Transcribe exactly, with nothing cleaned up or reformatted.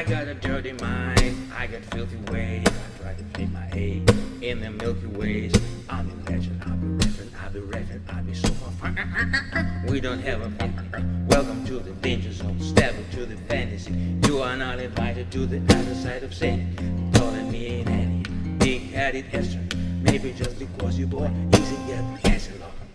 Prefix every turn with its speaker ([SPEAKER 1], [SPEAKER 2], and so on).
[SPEAKER 1] got a dirty mind, I got filthy ways. I try to feed my ache in the Milky Ways. I'm a legend, I'll be reffin', I'll be reffin', I'll be so far. We don't have a fun. Welcome to the danger zone, step into the fantasy. You are not invited to the other side of sin. Calling me an Annie, big-headed Esther. Maybe just because you boy easy get the answer.